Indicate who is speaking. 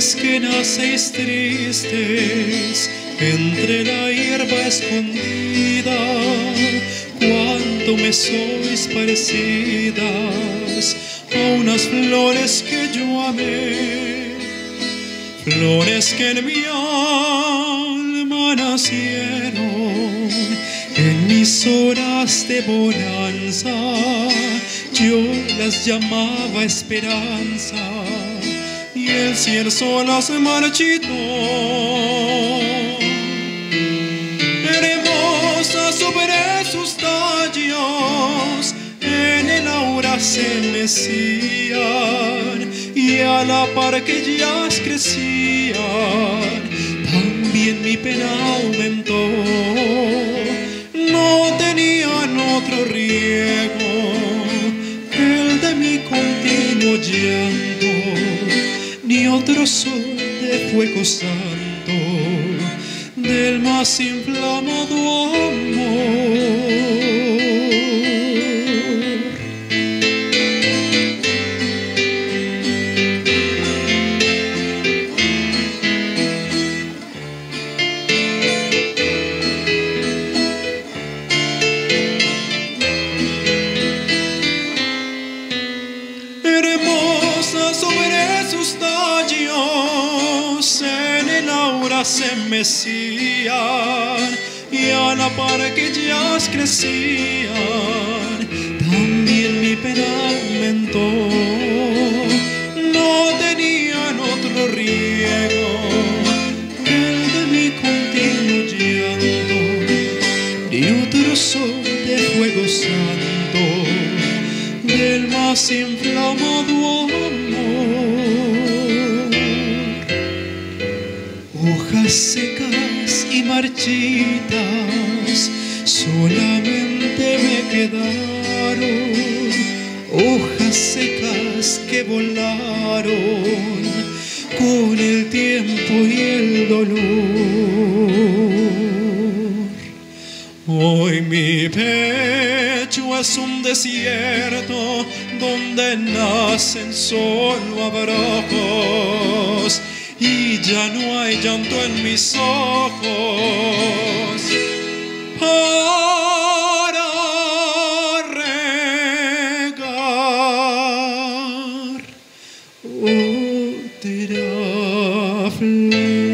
Speaker 1: Flores que nacéis tristes entre la hierba escondida, cuánto me sois parecidas a unas flores que yo amé, flores que en mi alma nacieron en mis horas de bonanza. Yo las llamaba esperanza y el cielo las marchitó. Hermosas sobre sus tallos en el aura se mecían, y a la par que ellas crecían también mi pena aumentó. No tenían otro riego que el de mi continuo llanto, ni otro sol de fuego santo del más inflamado amor. Se mecían, y a la par que ellas crecían también mi pena aumentó. No tenían otro riego que el de mi continuo llanto, ni otro sol de fuego santo del más inflamado amor. Hojas secas y marchitas solamente me quedaron, hojas secas que volaron con el tiempo y el dolor. Hoy mi pecho es un desierto donde nacen solo abrojos, y ya no hay llanto en mis ojos para regar otra flor.